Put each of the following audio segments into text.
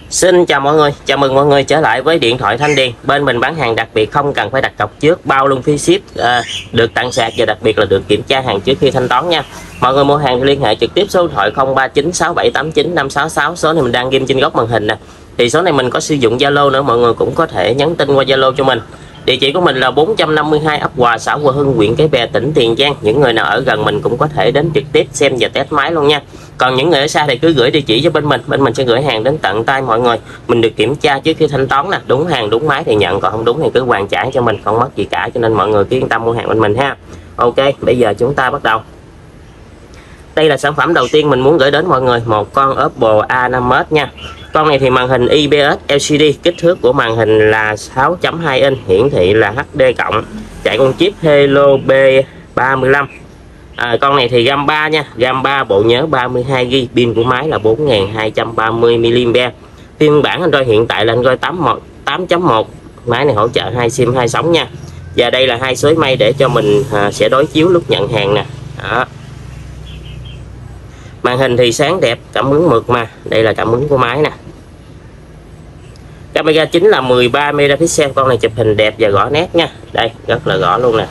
Xin chào mọi người, chào mừng mọi người trở lại với Điện thoại Thanh Điền. Bên mình bán hàng đặc biệt không cần phải đặt cọc trước, bao luôn phí ship, được tặng sạc và đặc biệt là được kiểm tra hàng trước khi thanh toán nha. Mọi người mua hàng thì liên hệ trực tiếp số điện thoại 0396789566, số này mình đang ghim trên góc màn hình nè. Thì số này mình có sử dụng Zalo nữa, mọi người cũng có thể nhắn tin qua Zalo cho mình. Địa chỉ của mình là 452 ấp Hòa, xã Hòa Hưng, huyện Cái Bè, tỉnh Tiền Giang. Những người nào ở gần mình cũng có thể đến trực tiếp xem và test máy luôn nha. Còn những người ở xa thì cứ gửi địa chỉ cho bên mình sẽ gửi hàng đến tận tay mọi người. Mình được kiểm tra trước khi thanh toán nè, đúng hàng đúng máy thì nhận, còn không đúng thì cứ hoàn trả cho mình, không mất gì cả, cho nên mọi người cứ yên tâm mua hàng bên mình ha. Ok, bây giờ chúng ta bắt đầu. Đây là sản phẩm đầu tiên mình muốn gửi đến mọi người, một con Oppo A5s nha. Con này thì màn hình IPS LCD, kích thước của màn hình là 6.2 inch, hiển thị là HD+, chạy con chip Helio B35. Con này thì RAM 3 nha, RAM 3, bộ nhớ 32GB, pin của máy là 4230 mAh. Phiên bản Android hiện tại là Android 8.1, máy này hỗ trợ 2 SIM 2 sóng nha. Và đây là hai xối mây để cho mình sẽ đối chiếu lúc nhận hàng nè. Đó. Màn hình thì sáng đẹp, cảm ứng mượt mà, đây là cảm ứng của máy nè. Camera chính là 13 megapixel, con này chụp hình đẹp và rõ nét nha. Đây, rất là rõ luôn nè.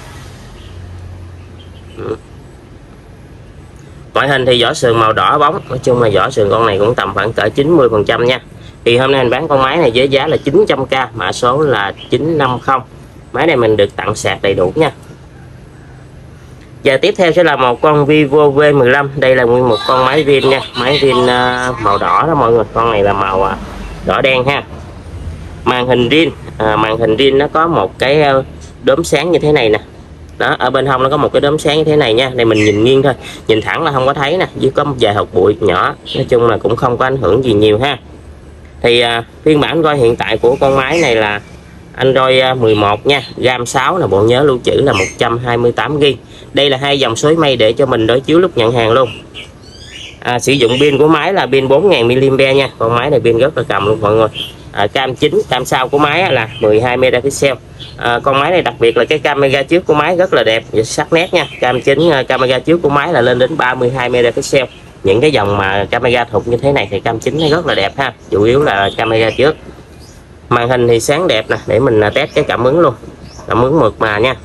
Ngoại hình thì vỏ sườn màu đỏ bóng, nói chung là vỏ sườn con này cũng tầm khoảng cỡ 90% nha. Thì hôm nay mình bán con máy này với giá là 900k, mã số là 950. Máy này mình được tặng sạc đầy đủ nha. Và tiếp theo sẽ là một con Vivo V15. Đây là nguyên một con máy Vin nha, máy Vin màu đỏ đó mọi người. Con này là màu đỏ đen ha. Màn hình Vin, màn hình Vin nó có một cái đốm sáng như thế này nè. Đó, ở bên hông nó có một cái đốm sáng như thế này nha. Đây mình nhìn nghiêng thôi, nhìn thẳng là không có thấy nè, dưới có một vài hột bụi nhỏ, nói chung là cũng không có ảnh hưởng gì nhiều ha. Thì phiên bản Android hiện tại của con máy này là Android 11 nha, RAM 6 là bộ nhớ lưu trữ là 128GB. Đây là hai dòng xối mây để cho mình đối chiếu lúc nhận hàng luôn. Sử dụng pin của máy là pin 4000 mAh nha, con máy này pin rất là cầm luôn mọi người. Cam chính, cam sau của máy là 12 megapixel. Con máy này đặc biệt là cái camera trước của máy rất là đẹp và sắc nét nha. Cam chính, camera trước của máy là lên đến 32 megapixel. Những cái dòng mà camera thục như thế này thì cam chính nó rất là đẹp ha, chủ yếu là camera trước. Màn hình thì sáng đẹp nè, để mình test cái cảm ứng luôn, cảm ứng mượt mà nha.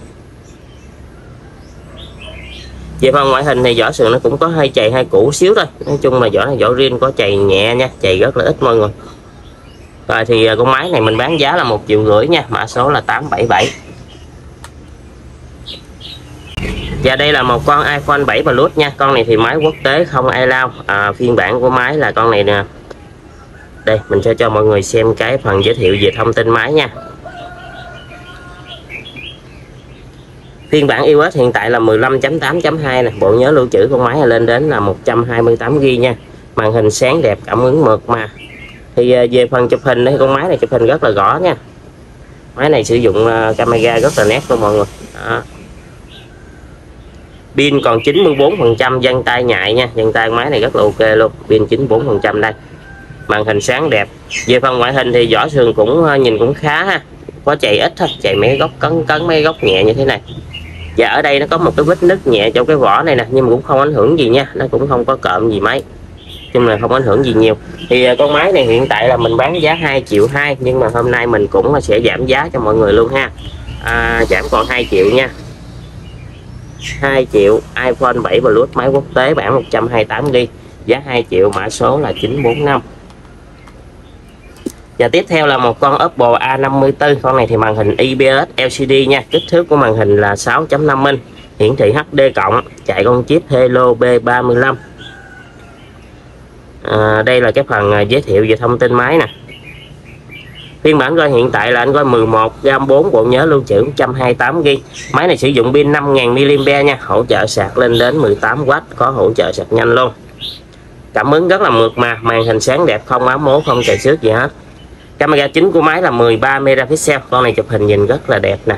Về phần ngoại hình thì vỏ sườn nó cũng có hơi chày hơi cũ xíu thôi, nói chung là vỏ này vỏ riêng, có chày nhẹ nha, chày rất là ít mọi người. Rồi thì con máy này mình bán giá là 1,5 triệu nha, mã số là 877. Và đây là một con iPhone 7 Plus nha, con này thì máy quốc tế không ai lao. Phiên bản của máy là con này nè. Đây mình sẽ cho mọi người xem cái phần giới thiệu về thông tin máy nha. Phiên bản iOS hiện tại là 15.8.2 nè, bộ nhớ lưu trữ con máy là lên đến là 128GB nha. Màn hình sáng đẹp, cảm ứng mượt mà. Thì về phần chụp hình thì con máy này chụp hình rất là rõ nha. Máy này sử dụng camera rất là nét luôn mọi người. Đó. Pin còn 94%, vân tay nhạy nha, vân tay máy này rất là ok luôn, pin 94% đây. Màn hình sáng đẹp. Về phần ngoại hình thì vỏ sườn cũng nhìn cũng khá ha, có chày ít thôi, chày mấy góc cấn mấy góc nhẹ như thế này. Và ở đây nó có một cái vết nứt nhẹ trong cái vỏ này nè, nhưng mà cũng không ảnh hưởng gì nha, nó cũng không có cộm gì mấy, nhưng mà không ảnh hưởng gì nhiều. Thì con máy này hiện tại là mình bán giá 2,2 triệu, nhưng mà hôm nay mình cũng sẽ giảm giá cho mọi người luôn ha. Giảm còn 2 triệu nha. 2 triệu, iPhone 7 Plus, máy quốc tế, bản 128GB, giá 2 triệu, mã số là 945. Và tiếp theo là một con Oppo A54. Con này thì màn hình IPS LCD nha, kích thước của màn hình là 6.5 inch, hiển thị HD+, chạy con chip Helio B35. Đây là cái phần giới thiệu về thông tin máy nè. Phiên bản Android hiện tại là Android 11, RAM 4, bộ nhớ lưu trữ 128GB. Máy này sử dụng pin 5000 mAh nha, hỗ trợ sạc lên đến 18W, có hỗ trợ sạc nhanh luôn. Cảm ứng rất là mượt mà, màn hình sáng đẹp, không ám mố, không chày xước gì hết. Camera chính của máy là 13 megapixel, con này chụp hình nhìn rất là đẹp nè.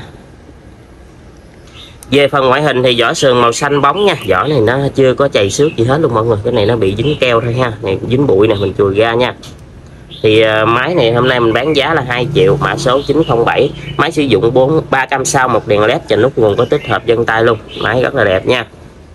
Về phần ngoại hình thì vỏ sườn màu xanh bóng nha, vỏ này nó chưa có chày xước gì hết luôn mọi người, cái này nó bị dính keo thôi ha, này dính bụi này mình chùi ra nha. Thì máy này hôm nay mình bán giá là 2 triệu, mã số 907. Máy sử dụng 3 cam sau, một đèn led, trên nút nguồn có tích hợp vân tay luôn, máy rất là đẹp nha.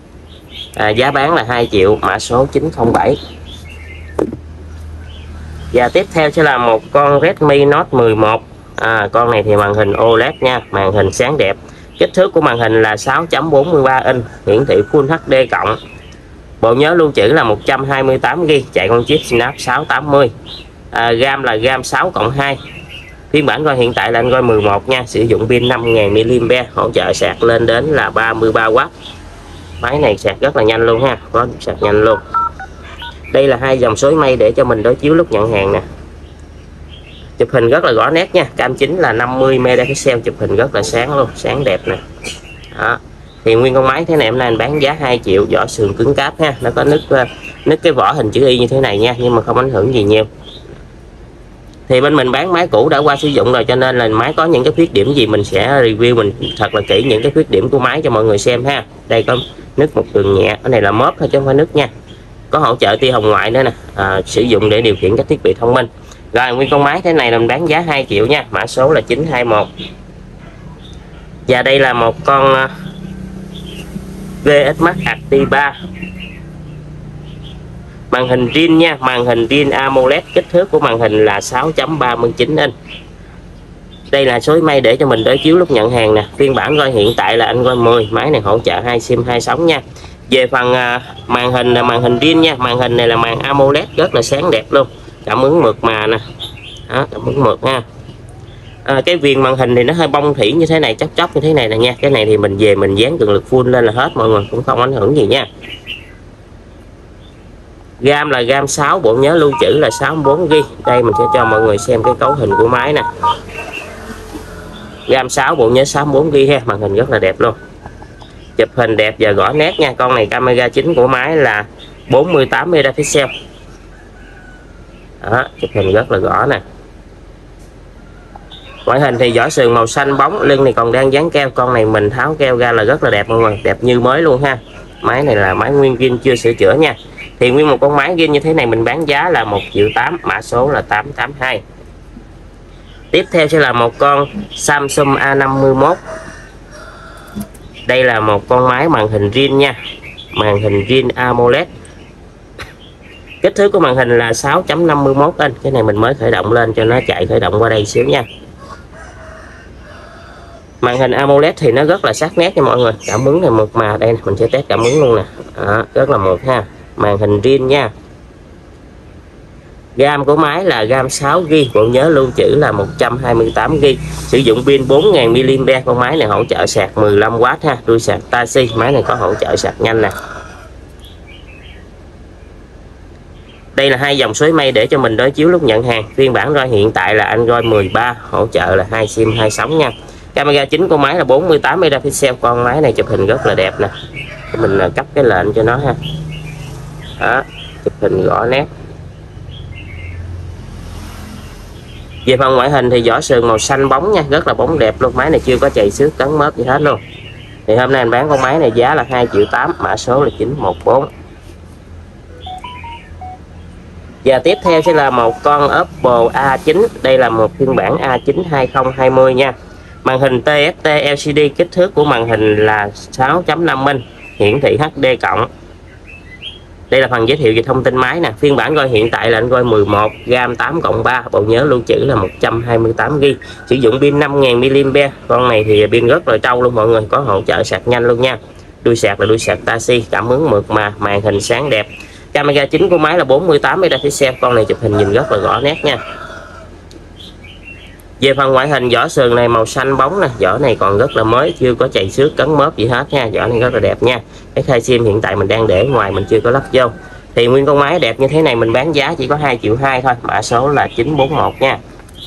Giá bán là 2 triệu, mã số 907. Và tiếp theo sẽ là một con Redmi Note 11. Con này thì màn hình OLED nha, màn hình sáng đẹp. Kích thước của màn hình là 6.43 inch, hiển thị Full HD cộng. Bộ nhớ lưu trữ là 128GB, chạy con chip Snap 680. RAM là RAM 6+2. Phiên bản Android hiện tại là Android 11 nha, sử dụng pin 5000 mAh, hỗ trợ sạc lên đến là 33W. Máy này sạc rất là nhanh luôn ha, có sạc nhanh luôn. Đây là hai dòng xối mây để cho mình đối chiếu lúc nhận hàng nè. Chụp hình rất là rõ nét nha, cam chính là 50 megapixel, chụp hình rất là sáng luôn, sáng đẹp nè. Đó. Thì nguyên con máy thế này hôm nay anh bán giá 2 triệu, vỏ sườn cứng cáp ha, nó có nứt cái vỏ hình chữ Y như thế này nha, nhưng mà không ảnh hưởng gì nhiều. Thì bên mình bán máy cũ đã qua sử dụng rồi, cho nên là máy có những cái khuyết điểm gì mình sẽ review mình thật là kỹ những cái khuyết điểm của máy cho mọi người xem ha. Đây có nứt một đường nhẹ, cái này là móp thôi chứ không phải nứt nha. Có hỗ trợ tia hồng ngoại nữa nè, sử dụng để điều khiển các thiết bị thông minh. Rồi nguyên con máy thế này là mình bán giá 2 triệu nha, mã số là 921. Và đây là một con VS Max Active 3. Màn hình zin nha, màn hình zin AMOLED, kích thước của màn hình là 6.39 inch. Đây là số mây để cho mình đối chiếu lúc nhận hàng nè. Phiên bản Android hiện tại là Android 10, máy này hỗ trợ 2 sim 2 sóng nha. Về phần màn hình là màn hình zin nha, màn hình này là màn AMOLED rất là sáng đẹp luôn. Cảm ứng mượt mà nè. Đó, cảm ứng mượt ha. Cái viền màn hình thì nó hơi bong thủy như thế này, chóc chóc như thế này nè nha. Cái này thì mình về mình dán cường lực full lên là hết, mọi người cũng không ảnh hưởng gì nha. RAM là RAM 6, bộ nhớ lưu trữ là 64GB. Đây mình sẽ cho mọi người xem cái cấu hình của máy nè. RAM 6, bộ nhớ 64GB ha, màn hình rất là đẹp luôn. Chụp hình đẹp và rõ nét nha. Con này camera chính của máy là 48 megapixel. Đó, chụp hình rất là rõ nè. Ngoại hình thì vỏ sườn màu xanh bóng, lưng này còn đang dán keo. Con này mình tháo keo ra là rất là đẹp mọi người, đẹp như mới luôn ha. Máy này là máy nguyên zin chưa sửa chữa nha. Thì nguyên một con máy zin như thế này mình bán giá là 1 triệu 8, mã số là 882. Tiếp theo sẽ là một con Samsung A51. Đây là một con máy màn hình zin nha, màn hình zin AMOLED. Kích thước của màn hình là 6.51 inch. Cái này mình mới khởi động lên cho nó chạy khởi động qua đây xíu nha. Màn hình AMOLED thì nó rất là sắc nét nha mọi người, cảm ứng này mượt mà. Đây mình sẽ test cảm ứng luôn nè. Đó, rất là mượt ha. Màn hình zin nha. RAM của máy là RAM 6GB, bộ nhớ lưu trữ là 128GB, sử dụng pin 4000 mAh. Con máy này hỗ trợ sạc 15W ha, đuôi sạc Type-C. Máy này có hỗ trợ sạc nhanh nè. Đây là hai dòng xối mây để cho mình đối chiếu lúc nhận hàng. Phiên bản Android hiện tại là Android 13, hỗ trợ là 2 sim 2 sóng nha. Camera chính của máy là 48 megapixel. Con máy này chụp hình rất là đẹp nè. Mình cấp cái lệnh cho nó ha. Đó, chụp hình rõ nét. Về phần ngoại hình thì vỏ sườn màu xanh bóng nha, rất là bóng đẹp luôn. Máy này chưa có chày xước cấn mớp gì hết luôn. Thì hôm nay anh bán con máy này giá là 2 triệu 8, mã số là 914. Và tiếp theo sẽ là một con Oppo A9. Đây là một phiên bản A9 2020 nha. Màn hình TFT LCD, kích thước của màn hình là 6.5 inch, hiển thị HD cộng. Đây là phần giới thiệu về thông tin máy nè. Phiên bản Android hiện tại là Android 11, RAM 8+3, bộ nhớ lưu trữ là 128GB, sử dụng pin 5000 mAh. Con này thì pin rất là trâu luôn mọi người, có hỗ trợ sạc nhanh luôn nha. Đuôi sạc là đuôi sạc Type-C, cảm ứng mượt mà, màn hình sáng đẹp. Camera chính của máy là 48 megapixel. Con này chụp hình nhìn rất là rõ nét nha. Về phần ngoại hình, vỏ sườn này màu xanh bóng nè, vỏ này còn rất là mới, chưa có chày xước cấn mớp gì hết nha. Vỏ này rất là đẹp nha. Cái khay sim hiện tại mình đang để ngoài, mình chưa có lắp vô. Thì nguyên con máy đẹp như thế này mình bán giá chỉ có 2 triệu 2 thôi, mã số là 941 nha.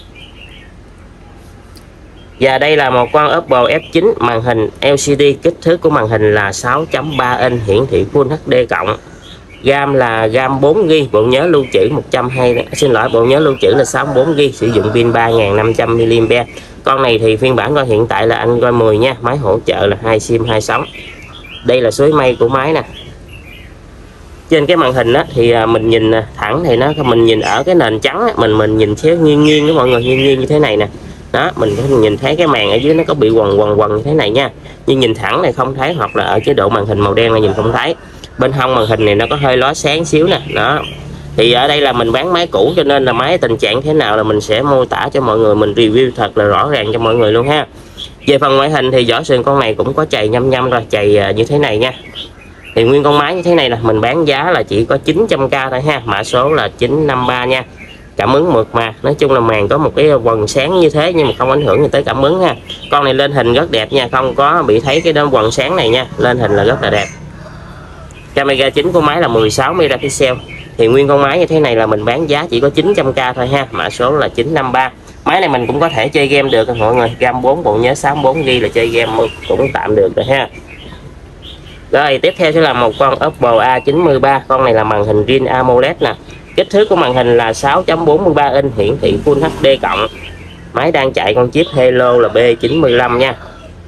Và đây là một con Oppo F9, màn hình LCD, kích thước của màn hình là 6.3 inch, hiển thị Full HD cộng. RAM là RAM 4GB, bộ nhớ lưu trữ bộ nhớ lưu trữ là 64GB, sử dụng pin 3500 mAh. Con này thì phiên bản Android hiện tại là Android 10 nha, máy hỗ trợ là 2 sim 2 sóng. Đây là suối mây của máy nè. Trên cái màn hình á thì mình nhìn thẳng thì mình nhìn ở cái nền trắng á, mình nhìn xéo nghiêng đó mọi người, nghiêng như thế này nè. Đó, mình nhìn thấy cái màn ở dưới nó có bị quằn như thế này nha. Nhưng nhìn thẳng này không thấy, hoặc là ở chế độ màn hình màu đen này nhìn không thấy. Bên hông màn hình này nó có hơi lóe sáng xíu nè. Đó. Thì ở đây là mình bán máy cũ cho nên là máy tình trạng thế nào là mình sẽ mô tả cho mọi người, mình review thật là rõ ràng cho mọi người luôn ha. Về phần ngoại hình thì vỏ sườn con này cũng có chày nhăm nhăm rồi, chày như thế này nha. Thì nguyên con máy như thế này là mình bán giá là chỉ có 900k thôi ha, mã số là 953 nha. Cảm ứng mượt mà, nói chung là màn có một cái quần sáng như thế nhưng mà không ảnh hưởng gì tới cảm ứng ha. Con này lên hình rất đẹp nha, không có bị thấy cái đốm quần sáng này nha, lên hình là rất là đẹp. Camera chính của máy là 16 megapixel. Thì nguyên con máy như thế này là mình bán giá chỉ có 900k thôi ha, mã số là 953. Máy này mình cũng có thể chơi game được mọi người, RAM 4 bộ nhớ 64GB là chơi game cũng tạm được rồi ha. Rồi tiếp theo sẽ là một con Oppo A93, con này là màn hình Retina AMOLED nè. Kích thước của màn hình là 6.43 inch, hiển thị Full HD cộng. Máy đang chạy con chip Helio là B95 nha.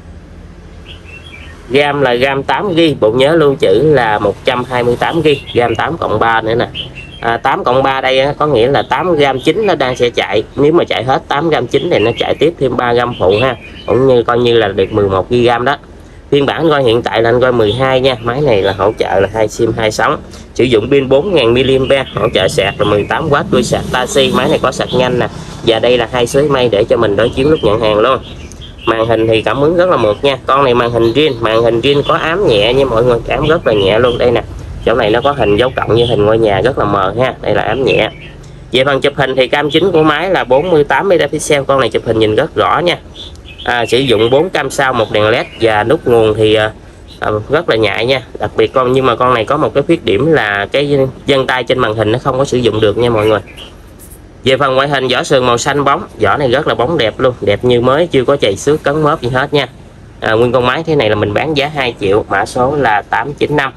RAM là RAM 8GB, bộ nhớ lưu trữ là 128GB, RAM 8+3 nữa nè. 8+3 đây có nghĩa là 8 RAM chính nó đang sẽ chạy, nếu mà chạy hết 8 RAM chính thì nó chạy tiếp thêm 3 RAM phụ ha, cũng như coi như là được 11GB đó. Phiên bản Android hiện tại là Android 12 nha. Máy này là hỗ trợ là 2 sim 2 sóng, sử dụng pin 4000 mAh, hỗ trợ sạc là 18W, đuôi sạc Type-C. Máy này có sạc nhanh nè, và đây là hai sới mây để cho mình đối chiếu lúc nhận hàng luôn. Màn hình thì cảm ứng rất là mượt nha, con này màn hình riêng có ám nhẹ nha mọi người, ám rất là nhẹ luôn. Đây nè, chỗ này nó có hình dấu cộng như hình ngôi nhà rất là mờ ha, đây là ám nhẹ. Về phần chụp hình thì cam chính của máy là 48 megapixel, con này chụp hình nhìn rất rõ nha. Sử dụng 4 cam sau, một đèn led và nút nguồn thì rất là nhạy nha. Đặc biệt nhưng mà con này có một cái khuyết điểm là cái vân tay trên màn hình nó không có sử dụng được nha mọi người. Về phần ngoại hình, vỏ sườn màu xanh bóng, vỏ này rất là bóng đẹp luôn, đẹp như mới, chưa có chày xước cấn mớp gì hết nha. Nguyên con máy thế này là mình bán giá 2 triệu, mã số là 895.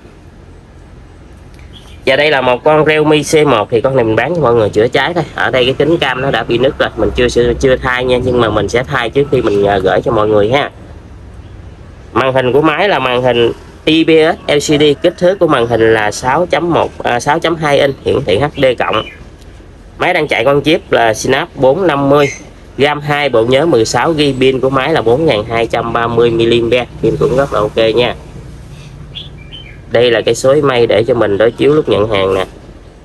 Và đây là một con Realme C1, thì con này mình bán cho mọi người chữa cháy thôi. Ở đây cái kính cam nó đã bị nứt rồi, mình chưa thay nha, nhưng mà mình sẽ thay trước khi mình gửi cho mọi người ha. Màn hình của máy là màn hình IPS LCD, kích thước của màn hình là 6.2 inch, hiển thị HD cộng. Máy đang chạy con chip là Snap 450, RAM 2, bộ nhớ 16GB, pin của máy là 4230 mAh, pin cũng rất là ok nha. Đây là cái xối mây để cho mình đối chiếu lúc nhận hàng nè.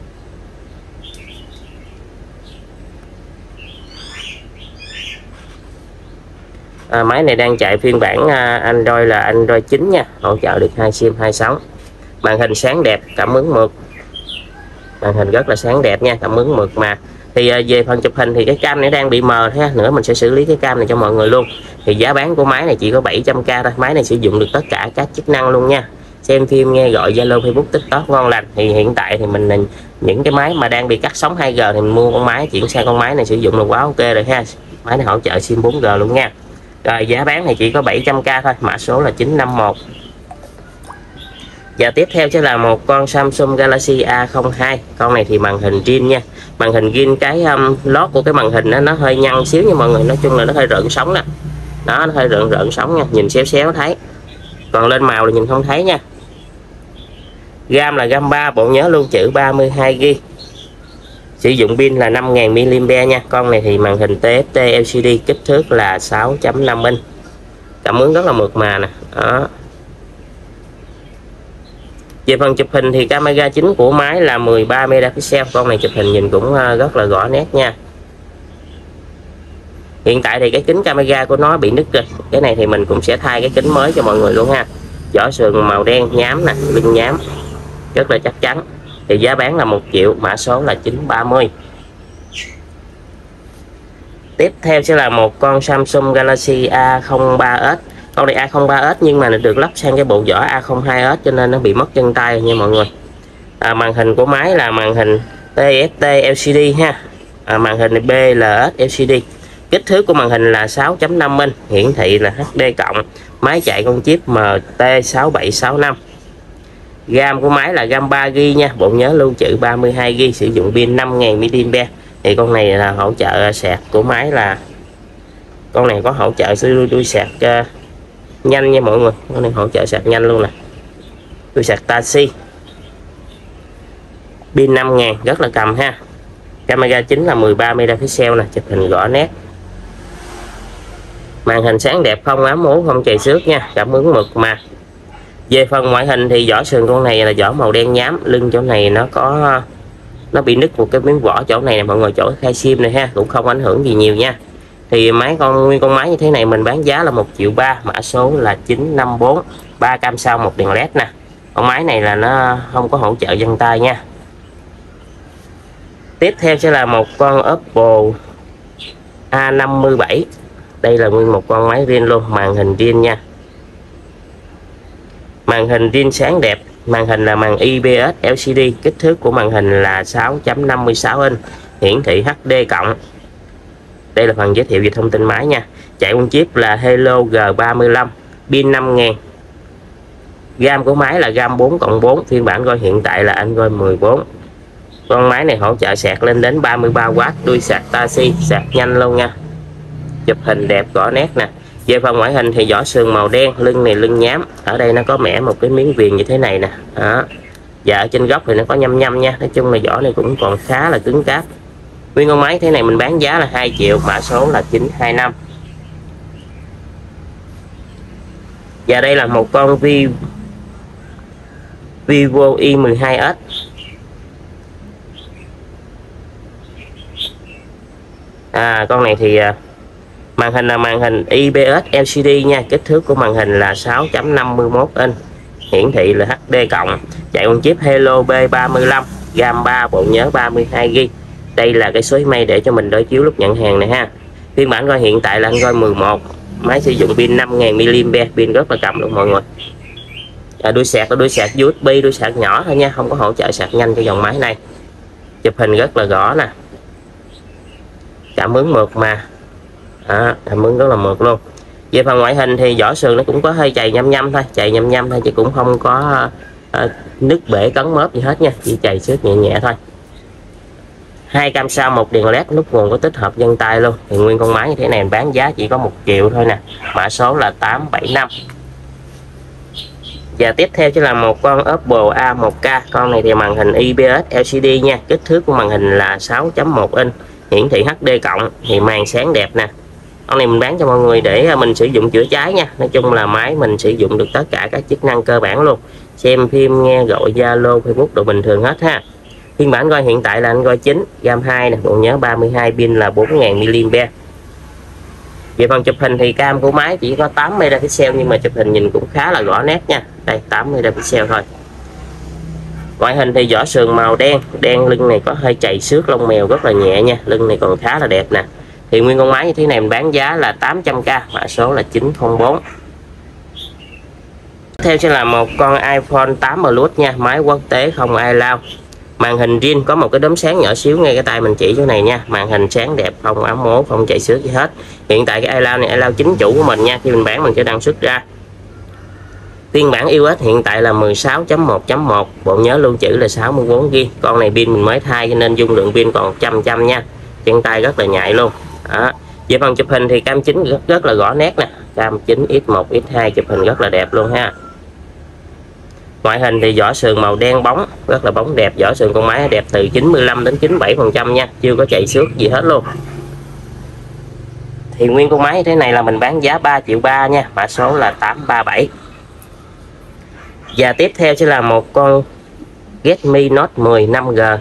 Máy này đang chạy phiên bản Android là Android 9 nha, hỗ trợ được 2 sim 2 sóng. Màn hình sáng đẹp, cảm ứng mượt. Màn hình rất là sáng đẹp nha, cảm ứng mượt mà. Thì về phần chụp hình thì cái cam này đang bị mờ ha, nữa mình sẽ xử lý cái cam này cho mọi người luôn. Thì giá bán của máy này chỉ có 700k thôi, máy này sử dụng được tất cả các chức năng luôn nha. Xem phim, nghe gọi, Zalo, Facebook, TikTok ngon lành. Thì hiện tại thì mình những cái máy mà đang bị cắt sóng 2G thì mình mua con máy chuyển sang con máy này sử dụng là quá ok rồi ha. Máy này hỗ trợ sim 4G luôn nha. Rồi giá bán này chỉ có 700k thôi, mã số là 951. Và tiếp theo sẽ là một con Samsung Galaxy A02. Con này thì màn hình riêng nha. Màn hình riêng cái lót của cái màn hình nó hơi nhăn xíu nha mọi người, nói chung là nó hơi rợn sóng nè. Đó, nó hơi rợn sóng nha, nhìn xéo xéo thấy. Còn lên màu là nhìn không thấy nha. RAM là RAM 3, bộ nhớ lưu trữ 32GB. Sử dụng pin là 5000 mAh nha. Con này thì màn hình TFT LCD, kích thước là 6.5 inch. Cảm ứng rất là mượt mà nè. Đó. Về phần chụp hình thì camera chính của máy là 13 megapixel. Con này chụp hình nhìn cũng rất là rõ nét nha. Hiện tại thì cái kính camera của nó bị nứt rồi. Cái này thì mình cũng sẽ thay cái kính mới cho mọi người luôn ha. Vỏ sườn màu đen nhám nè, lưng nhám, rất là chắc chắn. Thì giá bán là 1 triệu, mã số là 930. Tiếp theo sẽ là một con Samsung Galaxy A03s. Con này A03s nhưng mà được lắp sang cái bộ vỏ A02s cho nên nó bị mất chân tay nha mọi người. Màn hình của máy là màn hình TFT LCD ha. Màn hình BLS LCD. Kích thước của màn hình là 6.5 inch, hiển thị là HD cộng. Máy chạy con chip MT6765. RAM của máy là RAM 3GB nha, bộ nhớ lưu trữ 32GB, sử dụng pin 5000 mAh. Thì con này là hỗ trợ sạc của máy là con này có hỗ trợ đuôi sạc nhanh nha mọi người. Con này hỗ trợ sạc nhanh luôn nè. Đuôi sạc Type-C. Pin 5000, rất là cầm ha. Camera chính là 13 megapixel nè, chụp hình rõ nét. Màn hình sáng đẹp, không ám ố, không chày xước nha, cảm ứng mượt mà. Về phần ngoại hình thì vỏ sườn con này là vỏ màu đen nhám, lưng chỗ này nó có nó bị nứt một cái miếng vỏ chỗ này nè mọi người, chỗ khai sim này ha, cũng không ảnh hưởng gì nhiều nha. Thì nguyên con máy như thế này mình bán giá là 1.3 triệu, mã số là 954, 3 cam sau, một đèn led nè. Con máy này là nó không có hỗ trợ vân tay nha. Tiếp theo sẽ là một con Oppo A57. Đây là nguyên một con máy riêng luôn, màn hình riêng nha. Màn hình riêng sáng đẹp, màn hình là màn IPS LCD, kích thước của màn hình là 6.56 inch, hiển thị HD cộng. Đây là phần giới thiệu về thông tin máy nha. Chạy con chip là Helio G35, pin 5000. RAM của máy là RAM 4+4, phiên bản Android hiện tại là Android 14. Con máy này hỗ trợ sạc lên đến 33W, đuôi sạc Type-C, sạc nhanh luôn nha. Chụp hình đẹp rõ nét nè. Về phần ngoại hình thì vỏ sườn màu đen, lưng này lưng nhám, ở đây nó có mẻ một cái miếng viền như thế này nè. Đó. Và ở trên góc thì nó có nhăm nhăm nha. Nói chung là vỏ này cũng còn khá là cứng cáp. Nguyên con máy thế này mình bán giá là 2 triệu, mã số là 925. Và đây là một con Vivo Y12s. Con này thì màn hình là màn hình IPS LCD nha, kích thước của màn hình là 6.51 inch, hiển thị là HD cộng, chạy con chip Helio B35, RAM 3, bộ nhớ 32GB. Đây là cái số email để cho mình đối chiếu lúc nhận hàng này ha. Phiên bản Android hiện tại là Android 11, máy sử dụng pin 5000 mAh, pin rất là cầm luôn mọi người. Đuôi sạc là đuôi sạc USB, đuôi sạc nhỏ thôi nha, không có hỗ trợ sạc nhanh cho dòng máy này. Chụp hình rất là rõ nè, cảm ứng mượt mà. Cảm ứng rất là mượt luôn. Về phần ngoại hình thì vỏ sườn nó cũng có hơi chày nhăm nhăm thôi, chứ cũng không có nứt bể cấn mớp gì hết nha, chỉ chày xước nhẹ nhẹ thôi. 2 cam sau, một đèn led, nút nguồn có tích hợp vân tay luôn. Thì nguyên con máy như thế này bán giá chỉ có 1 triệu thôi nè, mã số là 875. Và tiếp theo sẽ là một con Oppo A1K. Con này thì màn hình IPS LCD nha, kích thước của màn hình là 6.1 inch, hiển thị HD cộng, thì màn sáng đẹp nè. Con này mình bán cho mọi người để mình sử dụng chữa cháy nha. Nói chung là máy mình sử dụng được tất cả các chức năng cơ bản luôn, xem phim, nghe gọi, Zalo, Facebook đồ bình thường hết ha. Phiên bản Android hiện tại là Android 9, RAM 2 nè, bộ nhớ 32, pin là 4000 mAh. Về phần chụp hình thì cam của máy chỉ có 8 megapixel, nhưng mà chụp hình nhìn cũng khá là rõ nét nha. Đây, 8 megapixel thôi. Ngoại hình thì vỏ sườn màu đen, lưng này có hơi chày xước lông mèo rất là nhẹ nha, lưng này còn khá là đẹp nè. Thì nguyên con máy như thế này mình bán giá là 800k, mã số là 904. Tiếp theo sẽ là một con iPhone 8 Plus nha, máy quốc tế không ai lao. Màn hình riêng, có một cái đốm sáng nhỏ xíu ngay cái tay mình chỉ chỗ này nha. Màn hình sáng đẹp, không ám mố, không chạy xước gì hết. Hiện tại cái iCloud này iCloud chính chủ của mình nha, khi mình bán mình sẽ đăng xuất ra. Phiên bản iOS hiện tại là 16.1.1, bộ nhớ lưu trữ là 64GB. Con này pin mình mới thay cho nên dung lượng pin còn 100 nha. Chân tay rất là nhạy luôn. Đó. Về phần chụp hình thì cam chính rất là rõ nét nè, cam chính x1 x2 chụp hình rất là đẹp luôn ha. Ngoại hình thì vỏ sườn màu đen bóng, rất là bóng đẹp, vỏ sườn con máy đẹp từ 95 đến 97% nha, chưa có chạy xước gì hết luôn. Thì nguyên con máy thế này là mình bán giá 3 triệu 3 nha, mã số là 837. Và tiếp theo sẽ là một con Redmi Note 10 5G.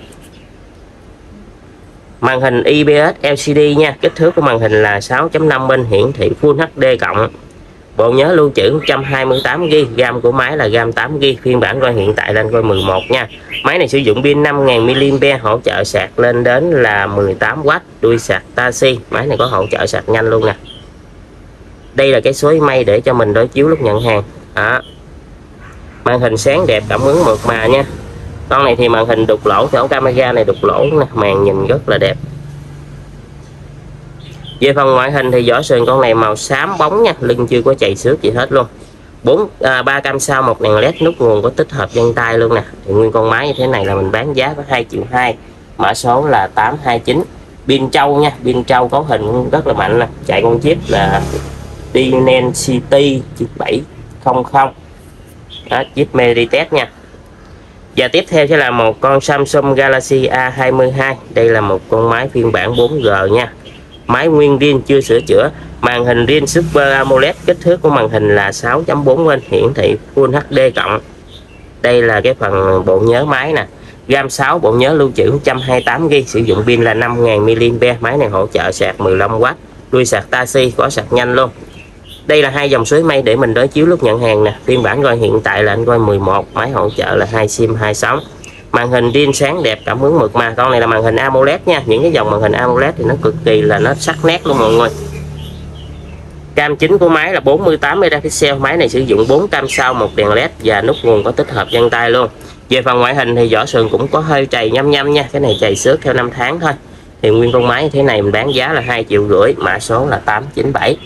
Màn hình IPS LCD nha, kích thước của màn hình là 6.5 inch, hiển thị Full HD cộng. Bộ nhớ lưu trữ 128GB, RAM của máy là RAM 8GB, phiên bản Android hiện tại là Android 11 nha. Máy này sử dụng pin 5000 mAh, hỗ trợ sạc lên đến là 18W, đuôi sạc Type-C, máy này có hỗ trợ sạc nhanh luôn nè. Đây là cái số email để cho mình đối chiếu lúc nhận hàng. Đó. Màn hình sáng đẹp, cảm ứng mượt mà nha. Con này thì màn hình đục lỗ, ổ camera này đục lỗ nè, màn nhìn rất là đẹp. Về phần ngoại hình thì vỏ sườn con này màu xám bóng nha, lưng chưa có chày xước gì hết luôn. 3 cam sau, một đèn led, nút nguồn có tích hợp vân tay luôn nè. Thì nguyên con máy như thế này là mình bán giá có 2 triệu 2, mã số là 829. Pin trâu nha, pin trâu cấu hình rất là mạnh nè, chạy con chip là Dimensity 700. Đó, chip Meditech nha. Và tiếp theo sẽ là một con Samsung Galaxy A22. Đây là một con máy phiên bản 4G nha, máy nguyên riêng chưa sửa chữa, màn hình riêng Super AMOLED, kích thước của màn hình là 6.4 inch, hiển thị Full HD cộng. Đây là cái phần bộ nhớ máy nè. RAM 6, bộ nhớ lưu trữ 128GB, sử dụng pin là 5000 mAh. Máy này hỗ trợ sạc 15W, đuôi sạc Type-C, có sạc nhanh luôn. Đây là hai dòng suối mây để mình đối chiếu lúc nhận hàng nè. Phiên bản Android hiện tại là Android 11, máy hỗ trợ là 2 sim 2 sóng. Màn hình riêng sáng đẹp, cảm ứng mượt mà. Con này là màn hình AMOLED nha. Những cái dòng màn hình AMOLED thì nó cực kỳ là nó sắc nét luôn mọi người. Cam chính của máy là 48 megapixel. Máy này sử dụng 4 cam sau, một đèn led và nút nguồn có tích hợp vân tay luôn. Về phần ngoại hình thì vỏ sườn cũng có hơi trầy nhăm nhăm nha. Cái này trầy xước theo năm tháng thôi. Thì nguyên con máy như thế này mình bán giá là 2,5 triệu, mã số là 897.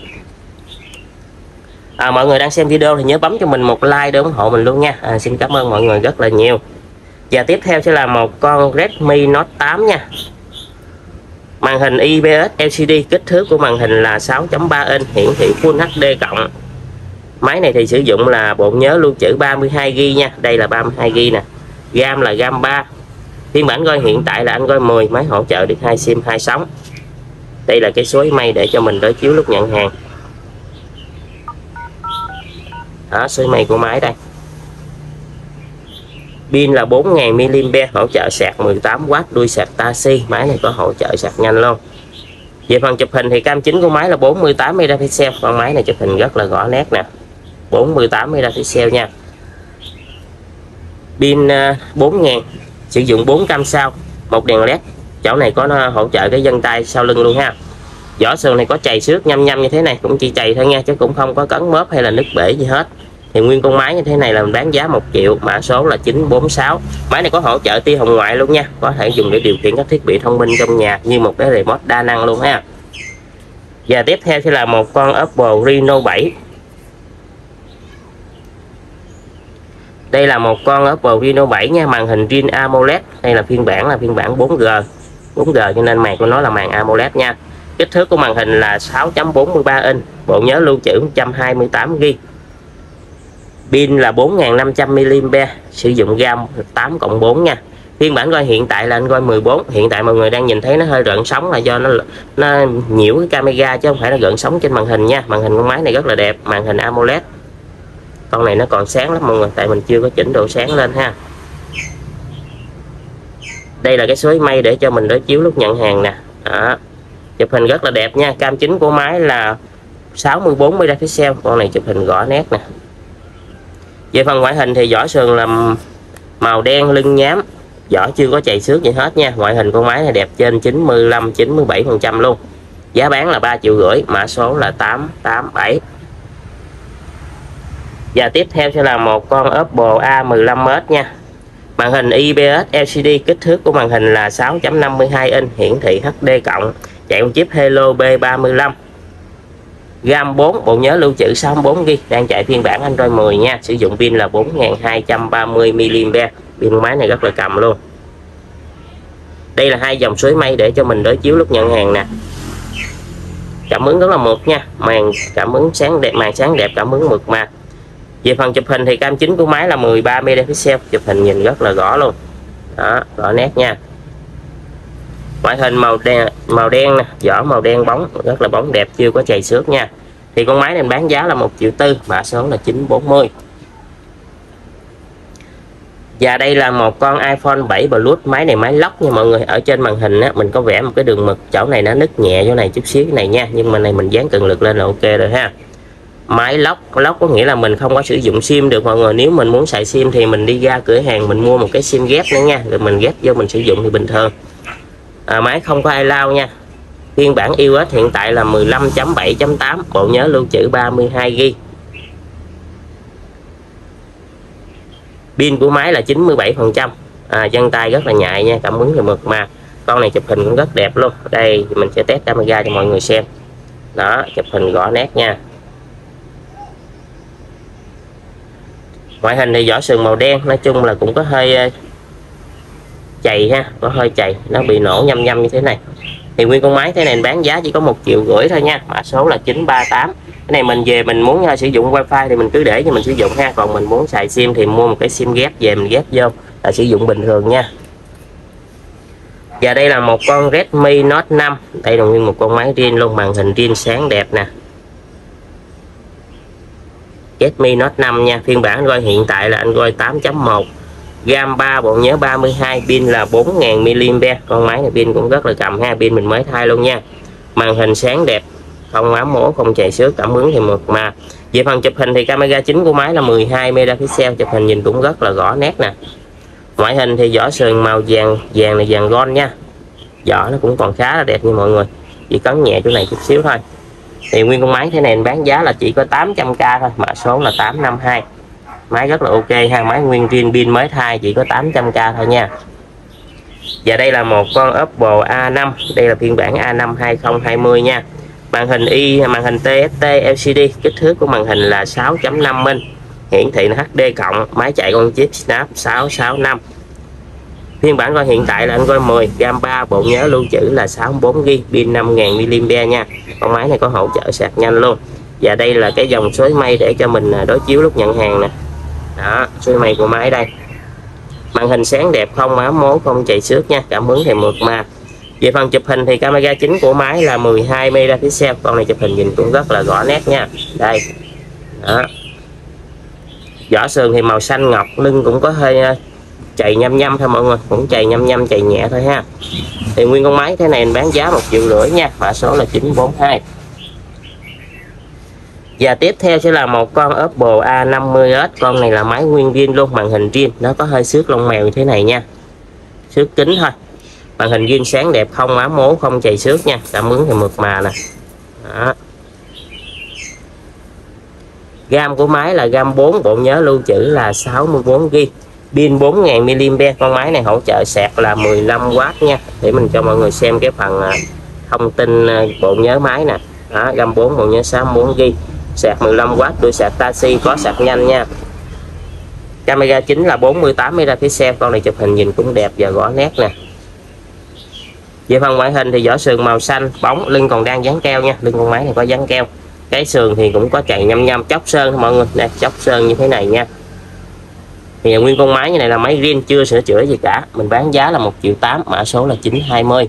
Mọi người đang xem video thì nhớ bấm cho mình một like để ủng hộ mình luôn nha. Xin cảm ơn mọi người rất là nhiều. Và tiếp theo sẽ là một con Redmi Note 8 nha. Màn hình IPS LCD, kích thước của màn hình là 6.3 inch, hiển thị Full HD cộng. Máy này thì sử dụng là bộ nhớ lưu trữ 32GB nha. Đây là 32GB nè. RAM là RAM 3. Phiên bản Android hiện tại là Android 10, máy hỗ trợ được 2 sim 2 sóng. Đây là cái suối mây để cho mình đối chiếu lúc nhận hàng. Đó, suối mây của máy đây. Pin là 4000 mAh, hỗ trợ sạc 18W, đuôi sạc Type-C. Máy này có hỗ trợ sạc nhanh luôn. Về phần chụp hình thì cam chính của máy là 48 megapixel. Con máy này chụp hình rất là rõ nét nè. 48 megapixel nha. Pin 4000, sử dụng 4 cam sau, một đèn led. Chỗ này có hỗ trợ cái vân tay sau lưng luôn ha. Vỏ sườn này có chày xước nhăm nhăm như thế này, cũng chỉ chày thôi nha, chứ cũng không có cấn mớp hay là nứt bể gì hết. Thì nguyên con máy như thế này là mình bán giá 1 triệu, mã số là 946. Máy này có hỗ trợ tia hồng ngoại luôn nha, có thể dùng để điều khiển các thiết bị thông minh trong nhà như một cái remote đa năng luôn ha. Và tiếp theo sẽ là một con Oppo Reno 7. Đây là một con Oppo Reno 7 nha, màn hình riêng AMOLED. Đây là phiên bản 4G. 4G cho nên màn của nó là màn AMOLED nha. Kích thước của màn hình là 6.43 inch, bộ nhớ lưu trữ 128GB. Pin là 4500 mAh, sử dụng RAM 8+4 nha. Phiên bản Android hiện tại là Android 14. Hiện tại mọi người đang nhìn thấy nó hơi rợn sóng là do nó nhiễu cái camera chứ không phải là gợn sóng trên màn hình nha. Màn hình con máy này rất là đẹp, màn hình AMOLED. Con này nó còn sáng lắm mọi người, tại mình chưa có chỉnh độ sáng lên ha. Đây là cái suối mây để cho mình đối chiếu lúc nhận hàng nè. Đó. Chụp hình rất là đẹp nha. Cam chính của máy là 64 megapixel. Con này chụp hình rõ nét nè. Về phần ngoại hình thì vỏ sườn là màu đen lưng nhám, vỏ chưa có chày xước gì hết nha. Ngoại hình con máy này đẹp trên 95-97% luôn. Giá bán là 3,5 triệu, mã số là 887. Và tiếp theo sẽ là một con Oppo A15s nha. Màn hình IPS LCD, kích thước của màn hình là 6.52 inch, hiển thị HD cộng, chạy con chip Helio B35. RAM 4, bộ nhớ lưu trữ 64GB, đang chạy phiên bản Android 10 nha. Sử dụng pin là 4230 mAh. Pin máy này rất là cầm luôn. Đây là hai dòng suối mây để cho mình đối chiếu lúc nhận hàng nè. Cảm ứng rất là mượt nha, màn cảm ứng sáng đẹp, màn sáng đẹp, cảm ứng mượt mà. Về phần chụp hình thì cam chính của máy là 13 megapixel, chụp hình nhìn rất là rõ luôn. Đó, rõ nét nha. Ngoại hình màu đen nè, vỏ màu đen bóng, rất là bóng đẹp, chưa có chày xước nha. Thì con máy này bán giá là 1,4 triệu, mã số là 940. Và đây là một con iPhone 7 Plus. Máy này máy lóc nha mọi người. Ở trên màn hình á, mình có vẽ một cái đường mực, chỗ này nó nứt nhẹ chỗ này chút xíu này nha, nhưng mà này mình dán cường lực lên là ok rồi ha. Máy lóc có nghĩa là mình không có sử dụng sim được mọi người. Nếu mình muốn xài sim thì mình đi ra cửa hàng mình mua một cái sim ghép nữa nha, rồi mình ghép vô mình sử dụng thì bình thường. Máy không có iCloud nha. Phiên bản iOS hiện tại là 15.7.8, bộ nhớ lưu trữ 32GB. Pin của máy là 97%. Chân tay rất là nhạy nha, cảm ứng thì mượt mà. Con này chụp hình cũng rất đẹp luôn. Đây mình sẽ test camera cho mọi người xem. Đó, chụp hình rõ nét nha. Ngoại hình thì vỏ sườn màu đen, nói chung là cũng có hơi chày ha, có hơi chày, nó bị nổ nhăm nhăm như thế này. Thì nguyên con máy thế này bán giá chỉ có 1,5 triệu thôi nha, mã số là 938. Cái này mình về mình muốn sử dụng wifi thì mình cứ để cho mình sử dụng ha, còn mình muốn xài sim thì mua một cái sim ghép về mình ghép vô là sử dụng bình thường nha. Và đây là một con Redmi Note 5, đây là nguyên một con máy riêng luôn, màn hình riêng sáng đẹp nè. Redmi Note 5 nha, phiên bản Android hiện tại là Android 8.1. RAM 3, bộ nhớ 32, pin là 4000 mAh. Con máy này pin cũng rất là cầm ha, pin mình mới thay luôn nha. Màn hình sáng đẹp, không ám mố, không chảy xước, cảm ứng thì mượt mà. Về phần chụp hình thì camera chính của máy là 12 megapixel, chụp hình nhìn cũng rất là rõ nét nè. Ngoại hình thì vỏ sườn màu vàng này vàng gold nha. Vỏ nó cũng còn khá là đẹp như mọi người, chỉ cấn nhẹ chỗ này chút xíu thôi. Thì nguyên con máy thế này bán giá là chỉ có 800k thôi, mã số là 852. Máy rất là ok ha, máy nguyên zin, pin mới thay, chỉ có 800k thôi nha. Và đây là một con Oppo A5, đây là phiên bản A5 2020 nha. Màn hình màn hình TFT LCD, kích thước của màn hình là 6.5 inch, hiển thị là HD cộng, máy chạy con chip Snap 665. Phiên bản coi hiện tại là Android 10, RAM 3, bộ nhớ lưu trữ là 64GB, pin 5000 mAh nha. Con máy này có hỗ trợ sạc nhanh luôn. Và đây là cái dòng số mây để cho mình đối chiếu lúc nhận hàng nè. Đó, số mây của máy đây. Màn hình sáng đẹp, không ám mố, không chảy xước nha, cảm ứng thì mượt mà. Về phần chụp hình thì camera chính của máy là 12 megapixel, con này chụp hình nhìn cũng rất là rõ nét nha. Đây. Đó. Vỏ sườn thì màu xanh ngọc, lưng cũng có hơi chày nhăm thôi mọi người, cũng chày nhăm chày nhẹ thôi ha. Thì nguyên con máy thế này mình bán giá 1,5 triệu nha, mã số là 942. Và tiếp theo sẽ là một con Oppo A50s, con này là máy nguyên zin luôn, màn hình zin, nó có hơi xước lông mèo như thế này nha, xước kính thôi. Màn hình zin sáng đẹp, không ám mố, không chảy xước nha, cảm ứng thì mượt mà nè. Đó. RAM của máy là RAM 4, bộ nhớ lưu trữ là 64GB, pin 4000 mAh. Con máy này hỗ trợ sạc là 15W nha. Để mình cho mọi người xem cái phần thông tin bộ nhớ máy nè. Đó, RAM 4, bộ nhớ 64GB, sạc 15W, đuôi sạc Type-C, có sạc nhanh nha. Camera chính là 48 megapixel, con này chụp hình nhìn cũng đẹp và rõ nét nè. Về phần ngoại hình thì vỏ sườn màu xanh bóng, lưng còn đang dán keo nha, lưng con máy này có dán keo. Cái sườn thì cũng có chày nhăm chóc sơn mọi người, đây chóc sơn như thế này nha. Thì nguyên con máy như này là máy riêng, chưa sửa chữa gì cả, mình bán giá là 1,8 triệu, mã số là 920.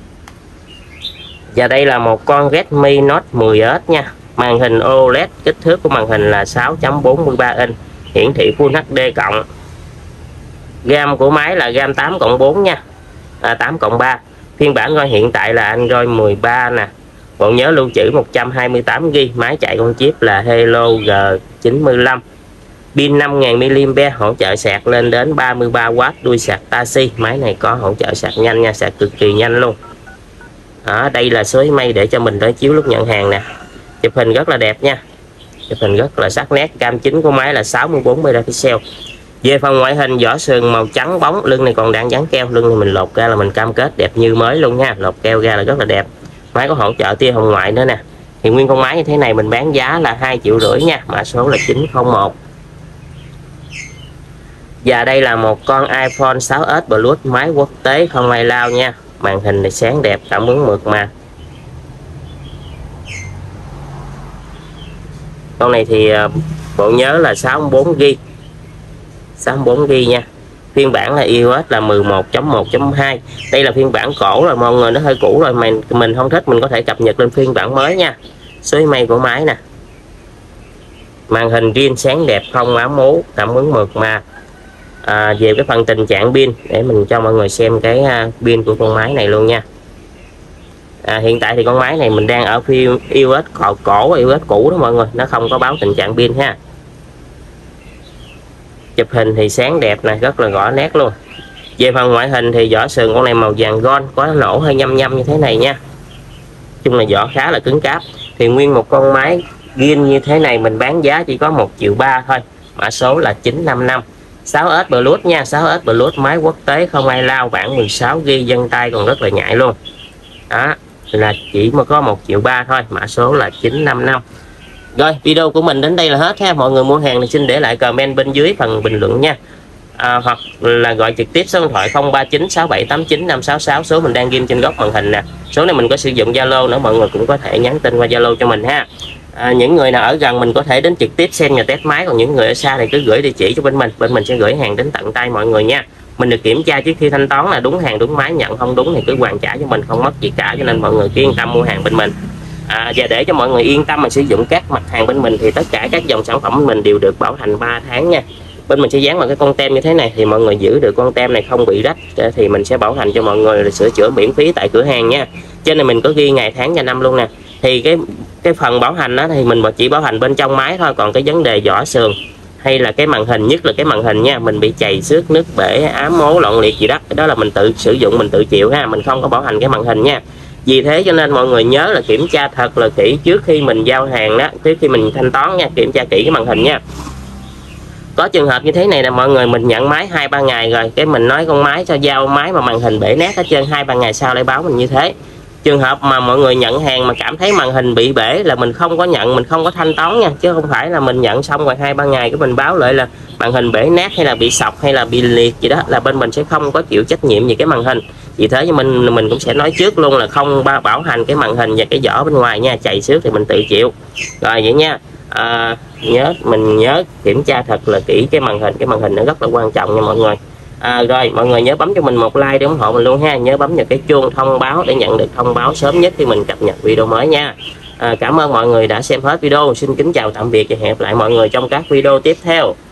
Và đây là một con Redmi Note 10s nha, màn hình OLED, kích thước của màn hình là 6.43 inch, hiển thị Full HD cộng. RAM của máy là RAM 8+4 nha, 8+3. Phiên bản coi hiện tại là Android 13 nè. Bộ nhớ lưu trữ 128GB, máy chạy con chip là Helio G95. Pin 5000 mAh, hỗ trợ sạc lên đến 33W, đuôi sạc Type-C. Máy này có hỗ trợ sạc nhanh nha, sạc cực kỳ nhanh luôn. Đó, đây là số mây để cho mình đối chiếu lúc nhận hàng nè. Chụp hình rất là đẹp nha, chụp hình rất là sắc nét. Cam chính của máy là 64 megapixel. Về phần ngoại hình, vỏ sườn màu trắng bóng, lưng này còn đang dán keo, lưng này mình lột ra là mình cam kết đẹp như mới luôn nha, lột keo ra là rất là đẹp. Máy có hỗ trợ tia hồng ngoại nữa nè. Thì nguyên con máy như thế này mình bán giá là 2,5 triệu nha, mã số là 901. Và đây là một con iPhone 6s Plus, máy quốc tế không ai lao nha. Màn hình này sáng đẹp, cảm ứng mượt mà. Con này thì bộ nhớ là 64GB, 64GB nha. Phiên bản là iOS là 11.1.2. Đây là phiên bản cổ rồi mọi người, nó hơi cũ rồi, mình không thích mình có thể cập nhật lên phiên bản mới nha. Số email của máy nè. Màn hình riêng sáng đẹp, không ám mố, cảm ứng mượt mà. Về cái phần tình trạng pin để mình cho mọi người xem cái pin của con máy này luôn nha. Hiện tại thì con máy này mình đang ở phiên iOS cổ, iOS cũ đó mọi người, nó không có báo tình trạng pin ha. Chụp hình thì sáng đẹp nè, rất là rõ nét luôn. Về phần ngoại hình thì vỏ sườn con này màu vàng gold, có nổ hơi nhăm như thế này nha. Chung là vỏ khá là cứng cáp. Thì nguyên một con máy zin như thế này mình bán giá chỉ có 1,3 triệu thôi, mã số là 955. 6S Plus nha, 6S Plus, máy quốc tế không ai lao, bản 16GB, vân tay còn rất là nhạy luôn. Đó, là chỉ mà có 1,3 triệu thôi, mã số là 955. Rồi, video của mình đến đây là hết ha. Mọi người mua hàng thì xin để lại comment bên dưới phần bình luận nha. Hoặc là gọi trực tiếp số điện thoại 039 6789 566, số mình đang ghim trên góc màn hình nè. Số này mình có sử dụng Zalo nữa, mọi người cũng có thể nhắn tin qua Zalo cho mình ha. Những người nào ở gần mình có thể đến trực tiếp xem và test máy, còn những người ở xa thì cứ gửi địa chỉ cho bên mình sẽ gửi hàng đến tận tay mọi người nha. Mình được kiểm tra trước khi thanh toán là đúng hàng đúng máy, nhận không đúng thì cứ hoàn trả cho mình, không mất gì cả, cho nên mọi người cứ yên tâm mua hàng bên mình. Và để cho mọi người yên tâm mà sử dụng các mặt hàng bên mình thì tất cả các dòng sản phẩm của mình đều được bảo hành 3 tháng nha. Bên mình sẽ dán vào cái con tem như thế này, thì mọi người giữ được con tem này không bị rách thì mình sẽ bảo hành cho mọi người sửa chữa miễn phí tại cửa hàng nha. Trên này mình có ghi ngày tháng và năm luôn nè. Thì cái phần bảo hành đó thì mình chỉ bảo hành bên trong máy thôi, còn cái vấn đề vỏ sườn hay là cái màn hình, nhất là cái màn hình nha, mình bị chày xước, nứt bể, ám mố, loạn liệt gì đó là mình tự sử dụng, mình tự chịu ha, mình không có bảo hành cái màn hình nha. Vì thế cho nên mọi người nhớ là kiểm tra thật là kỹ trước khi mình giao hàng đó, trước khi mình thanh toán nha, kiểm tra kỹ cái màn hình nha. Có trường hợp như thế này là mọi người, mình nhận máy 2-3 ngày rồi, cái mình nói con máy cho giao máy mà màn hình bể nát hết trơn, 2-3 ngày sau lại báo mình như thế. Trường hợp mà mọi người nhận hàng mà cảm thấy màn hình bị bể là mình không có nhận, mình không có thanh toán nha, chứ không phải là mình nhận xong rồi 2-3 ngày cái mình báo lại là màn hình bể nát hay là bị sọc hay là bị liệt gì đó, là bên mình sẽ không có chịu trách nhiệm về cái màn hình. Vì thế cho mình cũng sẽ nói trước luôn là không bảo hành cái màn hình và cái vỏ bên ngoài nha, chạy xước thì mình tự chịu. Rồi vậy nha. Mình nhớ kiểm tra thật là kỹ cái màn hình nó rất là quan trọng nha mọi người. Rồi mọi người nhớ bấm cho mình một like để ủng hộ mình luôn ha, nhớ bấm vào cái chuông thông báo để nhận được thông báo sớm nhất khi mình cập nhật video mới nha. Cảm ơn mọi người đã xem hết video. Xin kính chào tạm biệt và hẹn gặp lại mọi người trong các video tiếp theo.